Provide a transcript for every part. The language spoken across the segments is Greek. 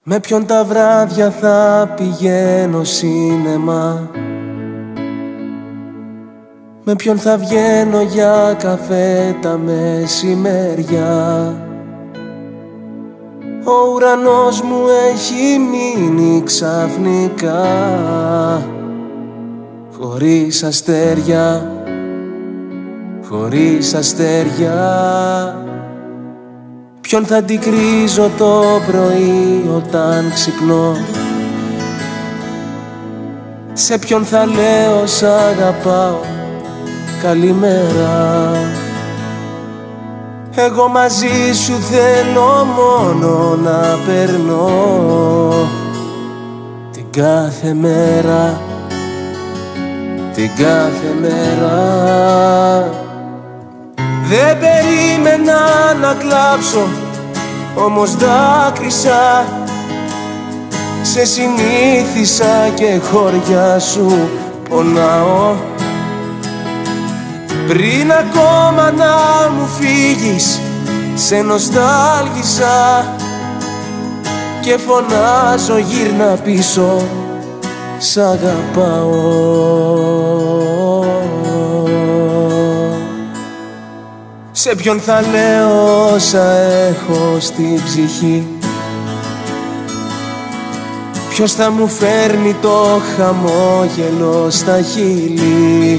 Με ποιον τα βράδια θα πηγαίνω σίνεμα, με ποιον θα βγαίνω για καφέ τα μεσημέρια. Ο ουρανός μου έχει μείνει ξαφνικά χωρίς αστέρια, χωρίς αστέρια. Ποιον θα αντικρίζω το πρωί όταν ξυπνώ, σε ποιον θα λέω σ' αγαπάω καλημέρα. Εγώ μαζί σου θέλω μόνο να περνώ την κάθε μέρα, την κάθε μέρα. Δεν περίμενα να κλάψω, όμως δάκρυσα. Σε συνήθισα και χώρια σου πονάω. Πριν ακόμα να μου φύγεις, σε νοστάλγησα και φωνάζω γύρνα πίσω, σ' αγαπάω. Σε ποιον θα λέω όσα έχω στην ψυχή, ποιος θα μου φέρνει το χαμόγελο στα χείλη.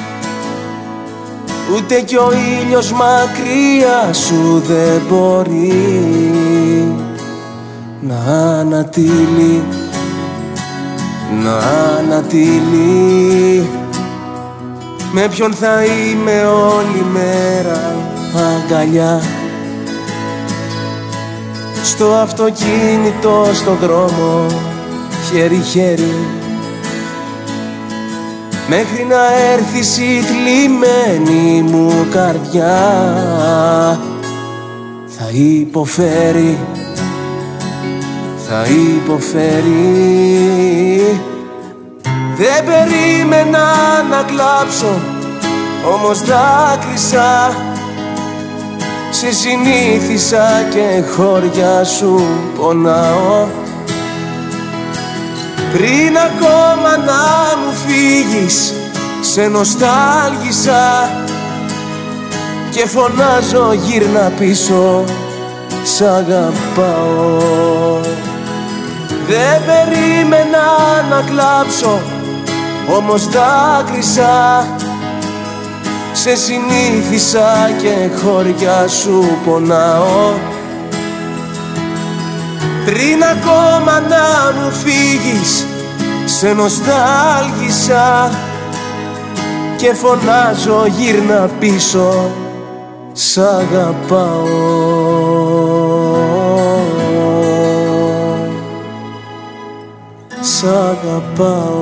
Ούτε κι ο ήλιος μακριά σου δεν μπορεί να ανατείλει, να ανατείλει. Με ποιον θα είμαι όλη μέρα αγκαλιά, στο αυτοκίνητο, στο δρόμο, χέρι-χέρι, μέχρι να έρθεις η θλιμμένη μου καρδιά. Θα υποφέρει, θα υποφέρει. Δεν περίμενα να κλάψω, όμως δάκρυσα. Σε συνήθισα και χώρια σου πονάω. Πριν ακόμα να μου φύγεις, σε νοστάλγησα και φωνάζω γύρνα πίσω, σ' αγαπάω. Δεν περίμενα να κλάψω, όμως δάκρυσα. Σε συνήθισα και χώρια σου πονάω. Πριν ακόμα να μου φύγεις, σε νοστάλγησα και φωνάζω γύρνα πίσω, σ' αγαπάω. Σ' αγαπάω.